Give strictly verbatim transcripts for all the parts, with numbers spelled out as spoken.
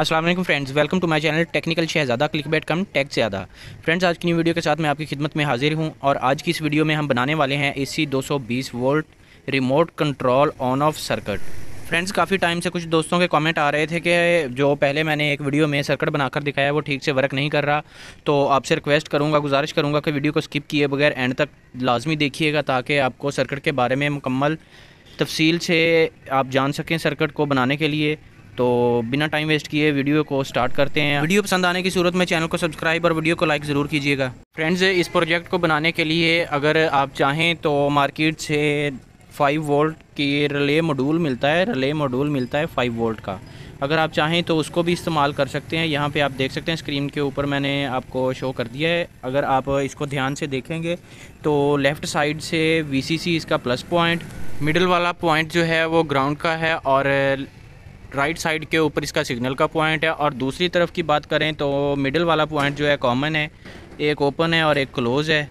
अस्सलाम वालेकुम friends, welcome to my channel technical Shahzada click bait कम टेक ज़्यादा। फ्रेंड्स, आज की न्यू वीडियो के साथ मैं आपकी खिदमत में हाजिर हूं और आज की इस वीडियो में हम बनाने वाले हैं एसी दो सौ बीस volt remote control on off circuit. Friends, काफ़ी टाइम से कुछ दोस्तों के कमेंट आ रहे थे कि जो पहले मैंने एक वीडियो में सर्किट बनाकर दिखाया वो ठीक से वर्क नहीं कर रहा। तो आपसे रिक्वेस्ट करूँगा, गुजारिश करूँगा कि वीडियो को स्किप किए बगैर एंड तक लाजमी देखिएगा ताकि आपको सर्किट के बारे में मुकम्मल तफसील से आप जान सकें सर्किट को बनाने के लिए। तो बिना टाइम वेस्ट किए वीडियो को स्टार्ट करते हैं। वीडियो पसंद आने की सूरत में चैनल को सब्सक्राइब और वीडियो को लाइक ज़रूर कीजिएगा। फ्रेंड्स, इस प्रोजेक्ट को बनाने के लिए अगर आप चाहें तो मार्केट से फाइव वोल्ट की रिले मॉड्यूल मिलता है रिले मॉड्यूल मिलता है फाइव वोल्ट का। अगर आप चाहें तो उसको भी इस्तेमाल कर सकते हैं। यहाँ पे आप देख सकते हैं स्क्रीन के ऊपर मैंने आपको शो कर दिया है। अगर आप इसको ध्यान से देखेंगे तो लेफ़्ट साइड से वीसीसी इसका प्लस पॉइंट, मिडिल वाला पॉइंट जो है वो ग्राउंड का है और राइट साइड के ऊपर इसका सिग्नल का पॉइंट है। और दूसरी तरफ की बात करें तो मिडिल वाला पॉइंट जो है कॉमन है, एक ओपन है और एक क्लोज़ है।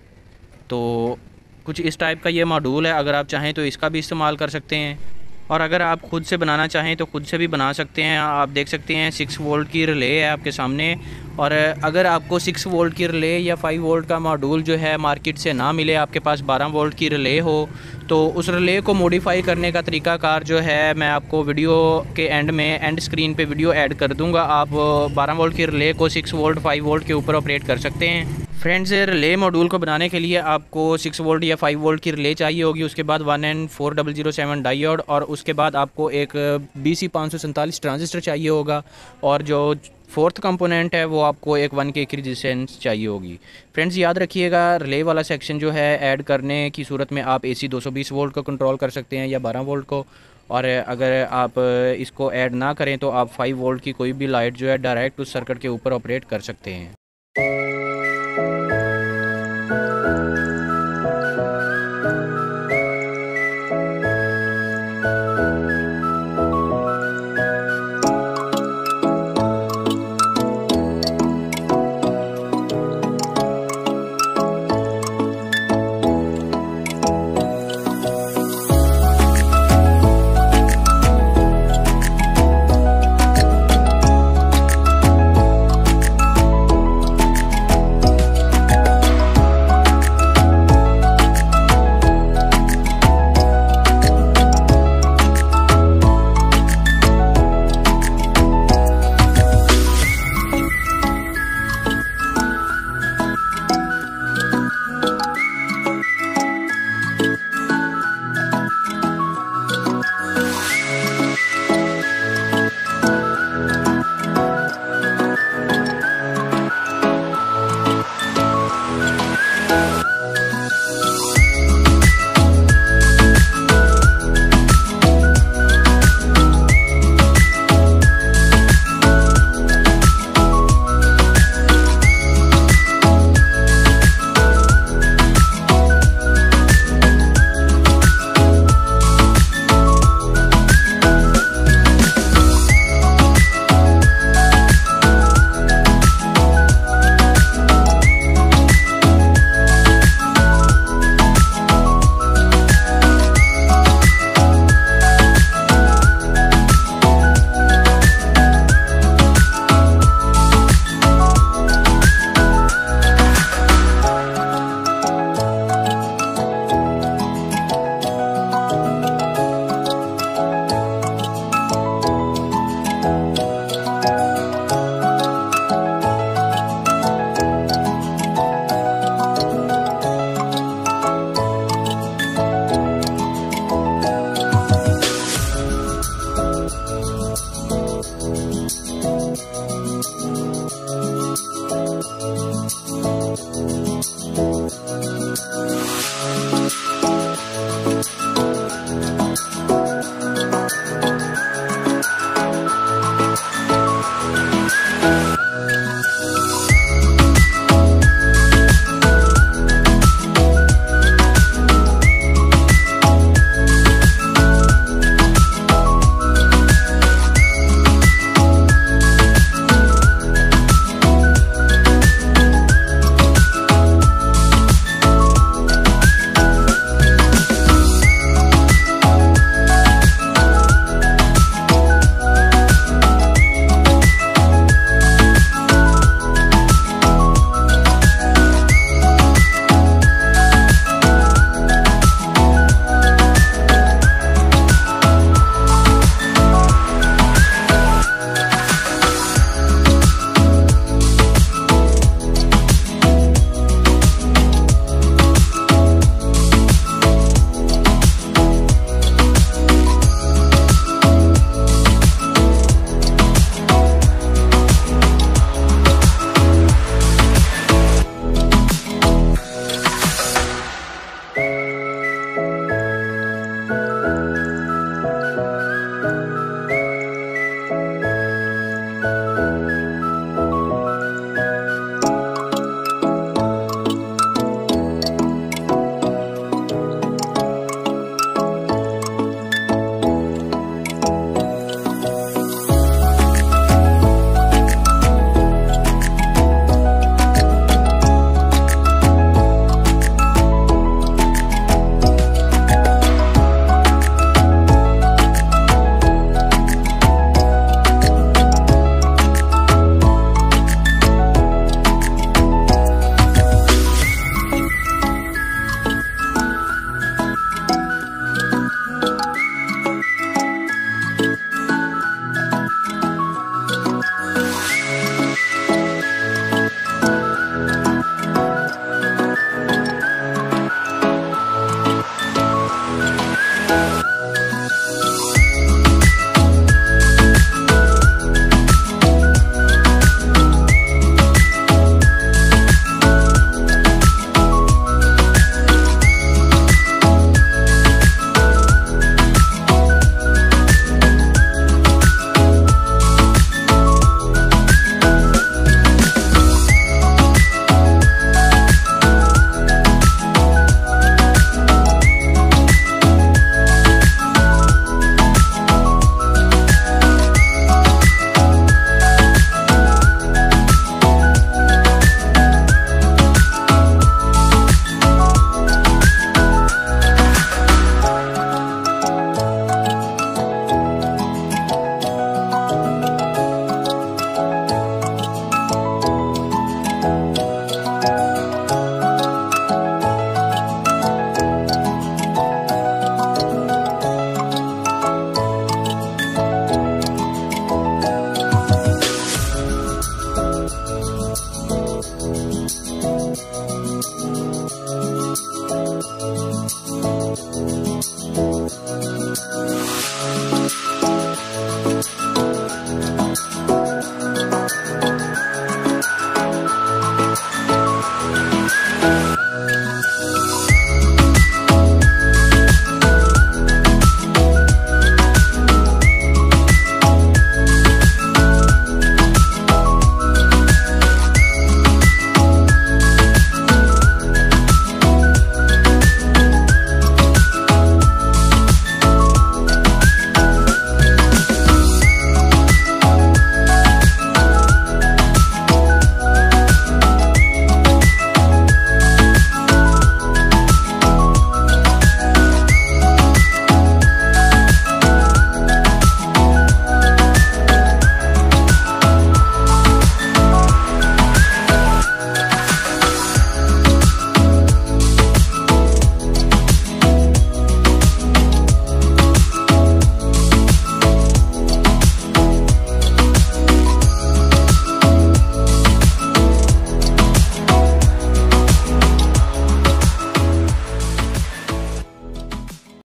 तो कुछ इस टाइप का ये मॉड्यूल है। अगर आप चाहें तो इसका भी इस्तेमाल कर सकते हैं और अगर आप ख़ुद से बनाना चाहें तो ख़ुद से भी बना सकते हैं। आप देख सकते हैं सिक्स वोल्ट की रिले है आपके सामने। और अगर आपको सिक्स वोल्ट की रिले या फाइव वोल्ट का मॉड्यूल जो है मार्केट से ना मिले, आपके पास बारह वोल्ट की रिले हो, तो उस रिले को मॉडिफाई करने का तरीकाकार जो है मैं आपको वीडियो के एंड में एंड स्क्रीन पे वीडियो ऐड कर दूंगा। आप बारह वोल्ट की रिले को सिक्स वोल्ट फाइव वोल्ट के ऊपर ऑपरेट कर सकते हैं। फ्रेंड्स, रिले मॉड्यूल को बनाने के लिए आपको सिक्स वोल्ट या फाइव वोल्ट की रिले चाहिए होगी। उसके बाद one N four double zero seven diode और उसके बाद आपको एक बी सी पाँच सौ सैंतालीस ट्रांजिस्टर चाहिए होगा। और जो फोर्थ कंपोनेंट है वो आपको एक वन के की रेजिस्टेंस चाहिए होगी। फ्रेंड्स, याद रखिएगा रिले वाला सेक्शन जो है ऐड करने की सूरत में आप एसी दो सौ बीस वोल्ट को कंट्रोल कर सकते हैं या बारह वोल्ट को। और अगर आप इसको ऐड ना करें तो आप फाइव वोल्ट की कोई भी लाइट जो है डायरेक्ट उस सर्किट के ऊपर ऑपरेट कर सकते हैं।